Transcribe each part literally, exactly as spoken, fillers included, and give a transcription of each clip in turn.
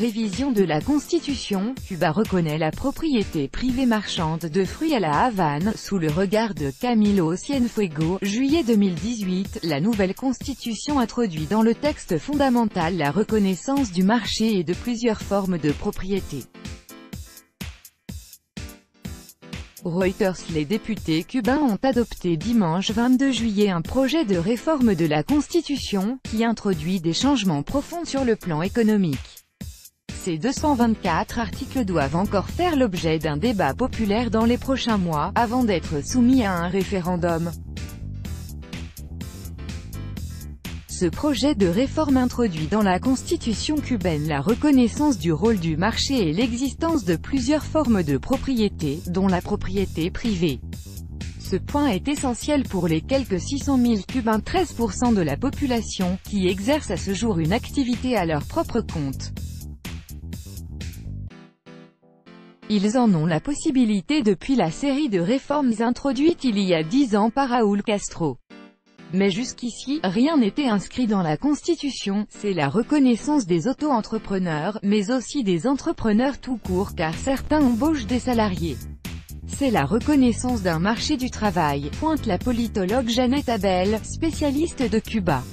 révision de la Constitution, Cuba reconnaît la propriété privée marchande de fruits à la Havane, sous le regard de Camilo Cienfuegos. Juillet deux mille dix-huit, la nouvelle Constitution introduit dans le texte fondamental la reconnaissance du marché et de plusieurs formes de propriété. Reuters. Les députés cubains ont adopté dimanche vingt-deux juillet un projet de réforme de la Constitution, qui introduit des changements profonds sur le plan économique. Ces deux cent vingt-quatre articles doivent encore faire l'objet d'un débat populaire dans les prochains mois, avant d'être soumis à un référendum. Ce projet de réforme introduit dans la Constitution cubaine la reconnaissance du rôle du marché et l'existence de plusieurs formes de propriété, dont la propriété privée. Ce point est essentiel pour les quelques six cent mille Cubains, treize pour cent de la population, qui exercent à ce jour une activité à leur propre compte. Ils en ont la possibilité depuis la série de réformes introduites il y a dix ans par Raúl Castro. Mais jusqu'ici, rien n'était inscrit dans la Constitution. C'est la reconnaissance des auto-entrepreneurs, mais aussi des entrepreneurs tout court car certains embauchent des salariés. C'est la reconnaissance d'un marché du travail, pointe la politologue Janet Abel, spécialiste de Cuba.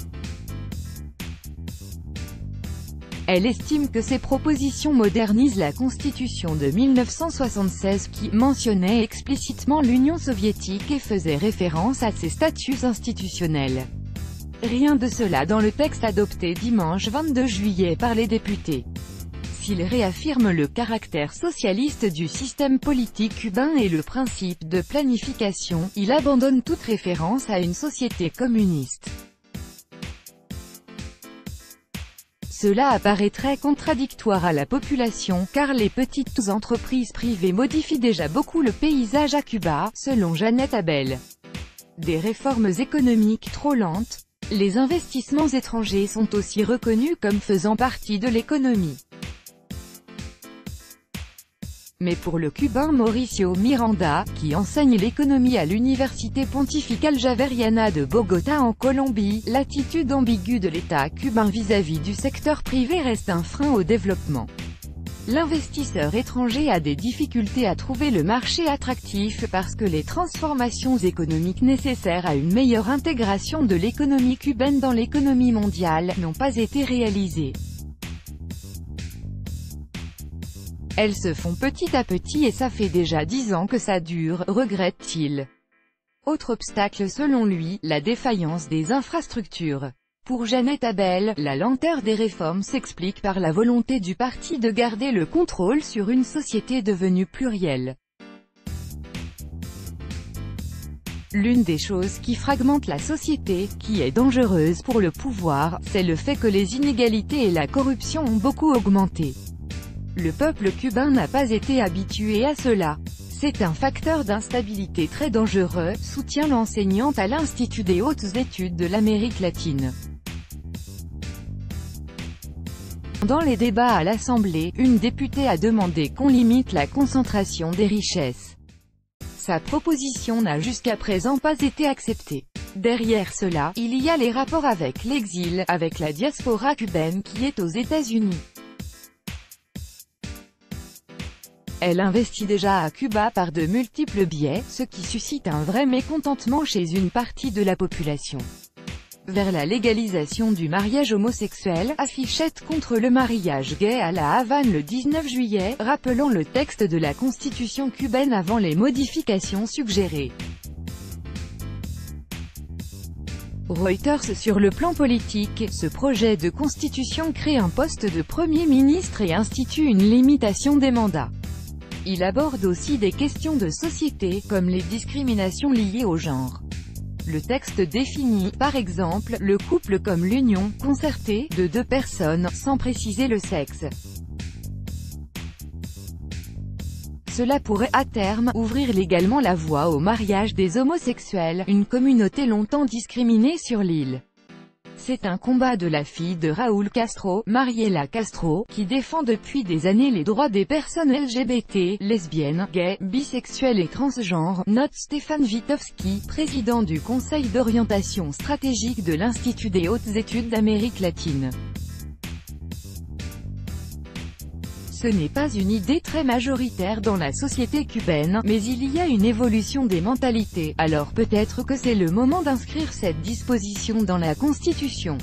Elle estime que ces propositions modernisent la Constitution de mille neuf cent soixante-seize qui mentionnait explicitement l'Union soviétique et faisait référence à ses statuts institutionnels. Rien de cela dans le texte adopté dimanche vingt-deux juillet par les députés. S'il réaffirme le caractère socialiste du système politique cubain et le principe de planification, il abandonne toute référence à une société communiste. Cela apparaîtrait contradictoire à la population, car les petites entreprises privées modifient déjà beaucoup le paysage à Cuba, selon Janet Abel. Des réformes économiques trop lentes. Les investissements étrangers sont aussi reconnus comme faisant partie de l'économie. Mais pour le Cubain Mauricio Miranda, qui enseigne l'économie à l'Université pontificale Javeriana de Bogota en Colombie, l'attitude ambiguë de l'État cubain vis-à-vis du secteur privé reste un frein au développement. L'investisseur étranger a des difficultés à trouver le marché attractif parce que les transformations économiques nécessaires à une meilleure intégration de l'économie cubaine dans l'économie mondiale n'ont pas été réalisées. Elles se font petit à petit et ça fait déjà dix ans que ça dure, regrette-t-il. Autre obstacle selon lui, la défaillance des infrastructures. Pour Janet Abel, la lenteur des réformes s'explique par la volonté du parti de garder le contrôle sur une société devenue plurielle. L'une des choses qui fragmente la société, qui est dangereuse pour le pouvoir, c'est le fait que les inégalités et la corruption ont beaucoup augmenté. Le peuple cubain n'a pas été habitué à cela. C'est un facteur d'instabilité très dangereux, soutient l'enseignante à l'Institut des hautes études de l'Amérique latine. Dans les débats à l'Assemblée, une députée a demandé qu'on limite la concentration des richesses. Sa proposition n'a jusqu'à présent pas été acceptée. Derrière cela, il y a les rapports avec l'exil, avec la diaspora cubaine qui est aux États-Unis. Elle investit déjà à Cuba par de multiples biais, ce qui suscite un vrai mécontentement chez une partie de la population. Vers la légalisation du mariage homosexuel, affichette contre le mariage gay à la Havane le dix-neuf juillet, rappelant le texte de la Constitution cubaine avant les modifications suggérées. Reuters. Sur le plan politique, ce projet de constitution crée un poste de Premier ministre et institue une limitation des mandats. Il aborde aussi des questions de société, comme les discriminations liées au genre. Le texte définit, par exemple, le couple comme l'union, concertée, de deux personnes, sans préciser le sexe. Cela pourrait, à terme, ouvrir légalement la voie au mariage des homosexuels, une communauté longtemps discriminée sur l'île. C'est un combat de la fille de Raúl Castro, Mariela Castro, qui défend depuis des années les droits des personnes L G B T, lesbiennes, gays, bisexuelles et transgenres, note Stéphane Witowski, président du Conseil d'orientation stratégique de l'Institut des hautes études d'Amérique latine. Ce n'est pas une idée très majoritaire dans la société cubaine, mais il y a une évolution des mentalités, alors peut-être que c'est le moment d'inscrire cette disposition dans la Constitution.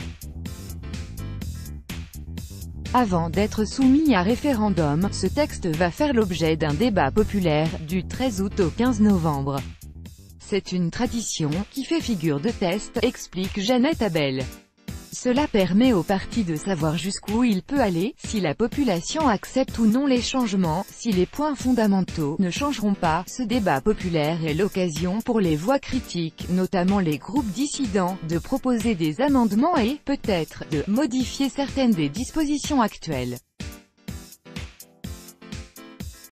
Avant d'être soumis à référendum, ce texte va faire l'objet d'un débat populaire, du treize août au quinze novembre. C'est une tradition, qui fait figure de test, explique Jeannette Abel. Cela permet au parti de savoir jusqu'où il peut aller, si la population accepte ou non les changements, si les points fondamentaux ne changeront pas. Ce débat populaire est l'occasion pour les voix critiques, notamment les groupes dissidents, de proposer des amendements et, peut-être, de modifier certaines des dispositions actuelles.